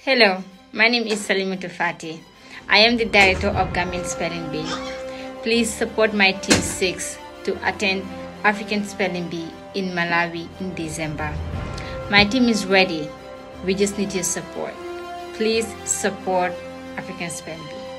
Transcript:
Hello, my name is Salimatu Fati. I am the director of Gambia Spelling Bee. Please support my Team 6 to attend African Spelling Bee in Malawi in December. My team is ready. We just need your support. Please support African Spelling Bee.